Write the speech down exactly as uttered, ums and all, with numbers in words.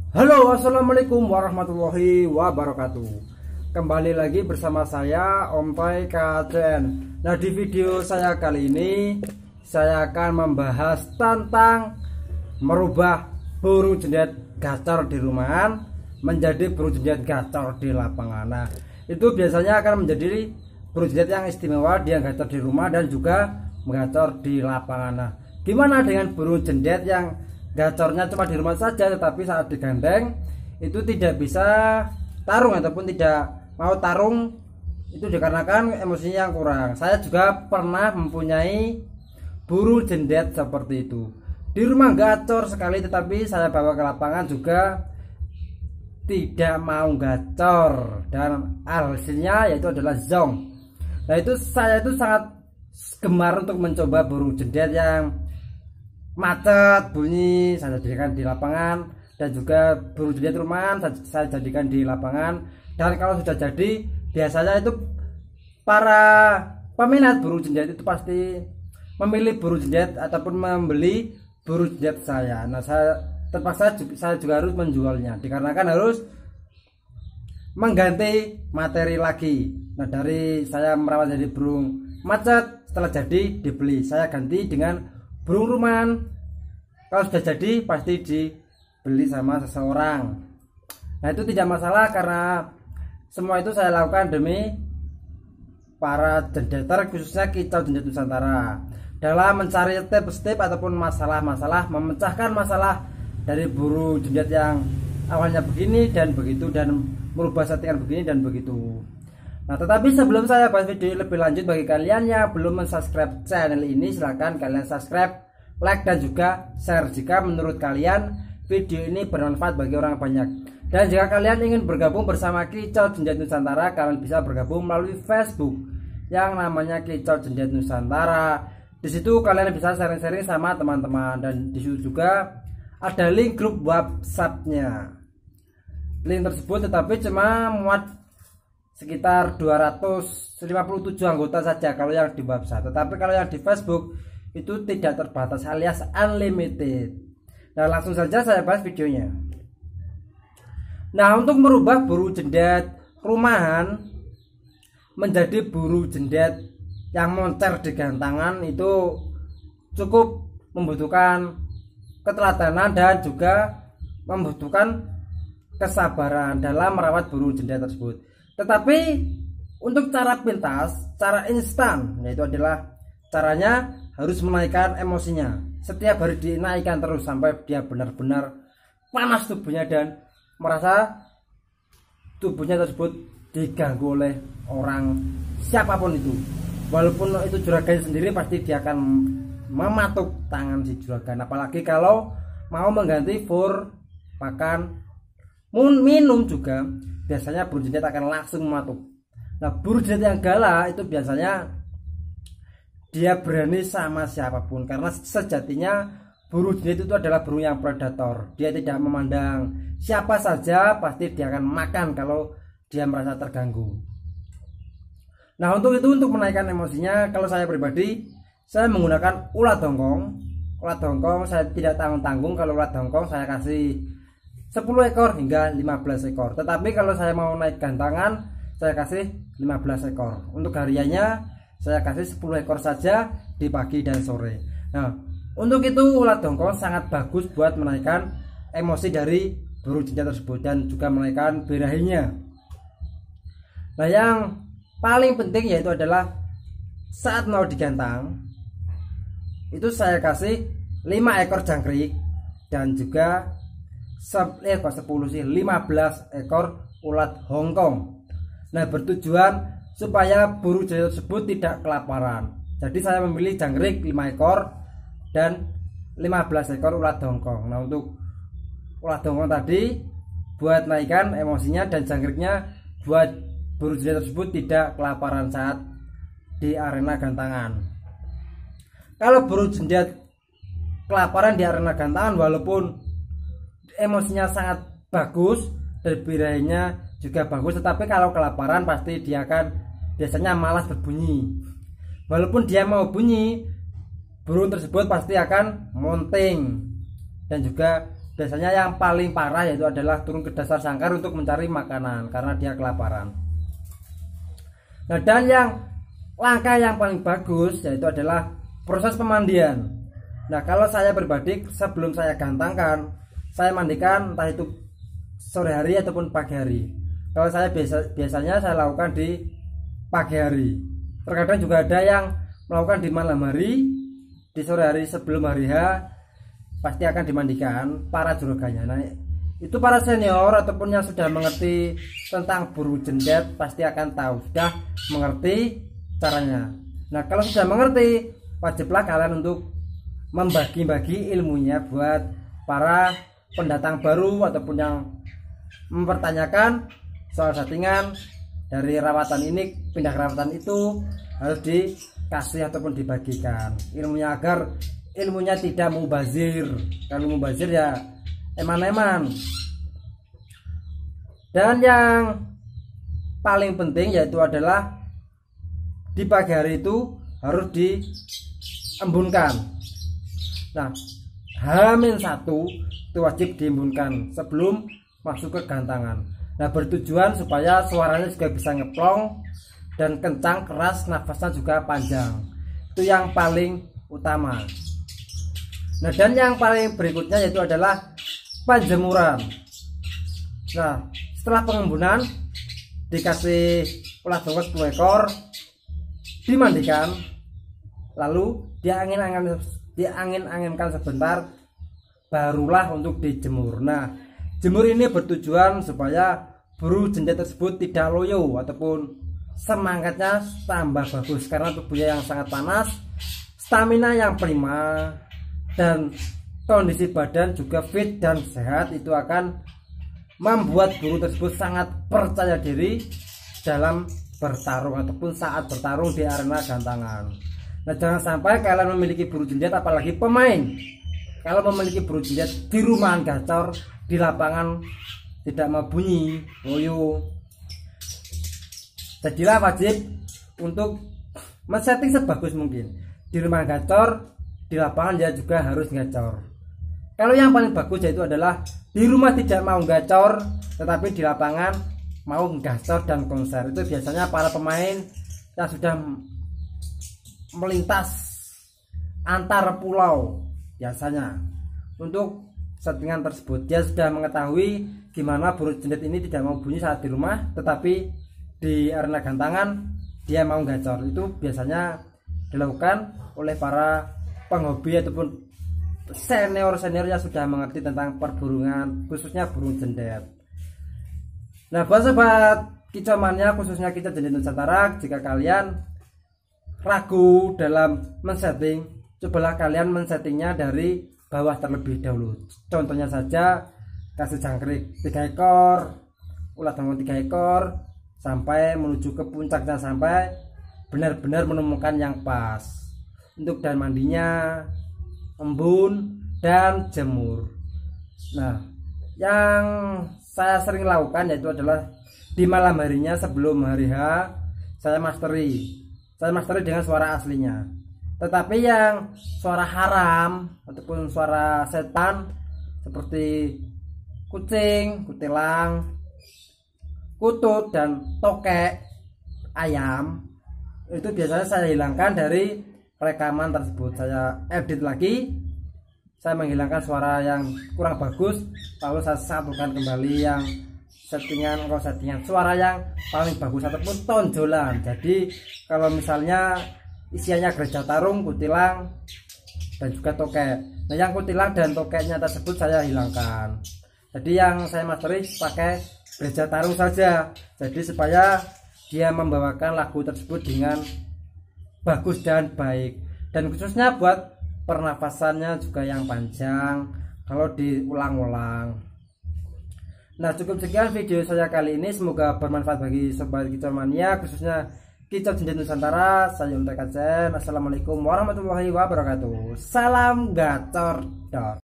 Halo, assalamualaikum warahmatullahi wabarakatuh. Kembali lagi bersama saya Om Toy K C N. Nah, di video saya kali ini saya akan membahas tentang merubah burung jendet gacor di rumahan menjadi burung jendet gacor di lapangan. Nah, itu biasanya akan menjadi burung jendet yang istimewa, dia gacor di rumah dan juga menggacor di lapangan. Nah, gimana dengan burung jendet yang gacornya cuma di rumah saja, tetapi saat digandeng itu tidak bisa tarung ataupun tidak mau tarung, itu dikarenakan emosinya yang kurang. Saya juga pernah mempunyai burung jendet seperti itu. Di rumah gacor sekali, tetapi saya bawa ke lapangan juga tidak mau gacor dan hasilnya yaitu adalah zong. Nah, itu saya itu sangat gemar untuk mencoba burung jendet yang macet bunyi, saya jadikan di lapangan, dan juga burung jendet rumahan saya jadikan di lapangan. Dan kalau sudah jadi, biasanya itu para peminat burung jendet itu pasti memilih burung jendet ataupun membeli burung jendet saya. Nah, saya terpaksa saya juga harus menjualnya dikarenakan harus mengganti materi lagi. Nah, dari saya merawat jadi burung macet, setelah jadi dibeli, saya ganti dengan burung rumahan. Kalau sudah jadi pasti dibeli sama seseorang. Nah, itu tidak masalah karena semua itu saya lakukan demi para jendeter, khususnya kicau jendet Nusantara, dalam mencari tips-tips ataupun masalah-masalah, memecahkan masalah dari burung jendet yang awalnya begini dan begitu, dan merubah settingan begini dan begitu. Nah, tetapi sebelum saya bahas video lebih lanjut, bagi kalian yang belum mensubscribe channel ini, silahkan kalian subscribe, like, dan juga share jika menurut kalian video ini bermanfaat bagi orang banyak. Dan jika kalian ingin bergabung bersama Kicau Jendet Nusantara, kalian bisa bergabung melalui Facebook yang namanya Kicau Jendet Nusantara. Di situ kalian bisa sharing-sharing sama teman-teman, dan di situ juga ada link grup WhatsApp-nya. Link tersebut tetapi cuma muat sekitar dua ratus lima puluh tujuh anggota saja kalau yang di website, tetapi kalau yang di Facebook itu tidak terbatas alias unlimited. Nah, langsung saja saya bahas videonya. Nah, untuk merubah burung jendet rumahan menjadi burung jendet yang moncer di gantangan itu cukup membutuhkan keteladanan dan juga membutuhkan kesabaran dalam merawat burung jendet tersebut. Tetapi untuk cara pintas, cara instan, yaitu adalah caranya harus menaikkan emosinya. Setiap hari dinaikkan terus sampai dia benar-benar panas tubuhnya dan merasa tubuhnya tersebut diganggu oleh orang siapapun itu. Walaupun itu juragan sendiri, pasti dia akan mematuk tangan si juragan. Apalagi kalau mau mengganti fur, pakan, minum juga, biasanya burung jendet akan langsung mematuk. Nah, burung jendet yang galak itu biasanya dia berani sama siapapun, karena sejatinya burung jendet itu adalah burung yang predator. Dia tidak memandang siapa saja, pasti dia akan makan kalau dia merasa terganggu. Nah, untuk itu, untuk menaikkan emosinya, kalau saya pribadi, saya menggunakan ulat hongkong. Ulat hongkong saya tidak tanggung-tanggung. Kalau ulat hongkong saya kasih sepuluh ekor hingga lima belas ekor. Tetapi kalau saya mau naik gantangan, saya kasih lima belas ekor. Untuk hariannya saya kasih sepuluh ekor saja di pagi dan sore. Nah, untuk itu ulat hongkong sangat bagus buat menaikkan emosi dari burung jendet tersebut dan juga menaikkan birahinya. Nah, yang paling penting yaitu adalah saat mau digantang itu saya kasih lima ekor jangkrik dan juga eh kok sepuluh sih, lima belas ekor ulat hongkong. Nah, bertujuan supaya burung jendet tersebut tidak kelaparan. Jadi saya memilih jangkrik lima ekor dan lima belas ekor ulat hongkong. Nah, untuk ulat hongkong tadi buat naikkan emosinya, dan jangkriknya buat burung jendet tersebut tidak kelaparan saat di arena gantangan. Kalau burung jendet kelaparan di arena gantangan, walaupun emosinya sangat bagus dan birahinya juga bagus, tetapi kalau kelaparan pasti dia akan biasanya malas berbunyi. Walaupun dia mau bunyi, burung tersebut pasti akan monting dan juga biasanya yang paling parah yaitu adalah turun ke dasar sangkar untuk mencari makanan karena dia kelaparan. Nah, dan yang langkah yang paling bagus yaitu adalah proses pemandian. Nah, kalau saya pribadi sebelum saya gantangkan, saya mandikan entah itu sore hari ataupun pagi hari. Kalau saya biasa, biasanya saya lakukan di pagi hari. Terkadang juga ada yang melakukan di malam hari, di sore hari sebelum hari H pasti akan dimandikan para juraganya. Nah, itu para senior ataupun yang sudah mengerti tentang buru jendet pasti akan tahu, sudah mengerti caranya. Nah, kalau sudah mengerti, wajiblah kalian untuk membagi-bagi ilmunya buat para pendatang baru ataupun yang mempertanyakan soal settingan dari rawatan ini pindah ke rawatan itu, harus dikasih ataupun dibagikan ilmunya agar ilmunya tidak mubazir. Kalau mubazir ya eman-eman. Dan yang paling penting yaitu adalah di pagi hari itu harus diembunkan. Nah, Hamin satu itu wajib diembunkan sebelum masuk ke gantangan. Nah, bertujuan supaya suaranya juga bisa ngeplong dan kencang, keras, nafasnya juga panjang. Itu yang paling utama. Nah, dan yang paling berikutnya yaitu adalah penjemuran. Nah, setelah pengembunan dikasih ulat dongkol sepuluh ekor, dimandikan, lalu diangin-angin diangin-anginkan sebentar, barulah untuk dijemur. Nah, jemur ini bertujuan supaya buru jendet tersebut tidak loyo ataupun semangatnya tambah bagus karena tubuhnya yang sangat panas, stamina yang prima, dan kondisi badan juga fit dan sehat. Itu akan membuat buru tersebut sangat percaya diri dalam bertarung ataupun saat bertarung di arena gantangan. Nah, jangan sampai kalian memiliki buru jendet, apalagi pemain, kalau memiliki buru jendet di rumahan gacor, di lapangan tidak mau bunyi loyo. Jadilah wajib untuk men-setting sebagus mungkin. Di rumah gacor, di lapangan dia juga harus gacor. Kalau yang paling bagus yaitu adalah di rumah tidak mau gacor, tetapi di lapangan mau gacor dan konser. Itu biasanya para pemain yang sudah melintas antar pulau biasanya untuk settingan tersebut. Dia sudah mengetahui gimana buru jendet ini tidak mau bunyi saat di rumah, tetapi di arena gantangan dia mau gacor. Itu biasanya dilakukan oleh para penghobi ataupun senior-senior yang sudah mengerti tentang perburungan, khususnya burung jendet. Nah, buat sobat kicau mania, khususnya kicau jendet Nusantara, jika kalian ragu dalam men-setting, cobalah kalian men-settingnya dari bawah terlebih dahulu. Contohnya saja kasih jangkrik tiga ekor, ulat dongkol tiga ekor, sampai menuju ke puncaknya sampai benar-benar menemukan yang pas untuk dan mandinya, embun dan jemur. Nah, yang saya sering lakukan yaitu adalah di malam harinya sebelum hari H saya mastery saya mastery dengan suara aslinya. Tetapi yang suara haram ataupun suara setan seperti kucing, kutilang, kutut, dan tokek ayam itu biasanya saya hilangkan dari rekaman tersebut. Saya edit lagi, saya menghilangkan suara yang kurang bagus, lalu saya satukan kembali yang settingan atau settingan suara yang paling bagus ataupun tonjolan. Jadi kalau misalnya isiannya gereja tarung, kutilang, dan juga tokek. Nah, yang kutilang dan tokeknya tersebut saya hilangkan. Jadi yang saya masteri pakai gereja tarung saja. Jadi supaya dia membawakan lagu tersebut dengan bagus dan baik. Dan khususnya buat pernafasannya juga yang panjang kalau diulang-ulang. Nah, cukup sekian video saya kali ini, semoga bermanfaat bagi sobat kicau mania, khususnya kicau jendet Nusantara. Saya Untek Acen. Assalamualaikum warahmatullahi wabarakatuh. Salam gacor dor.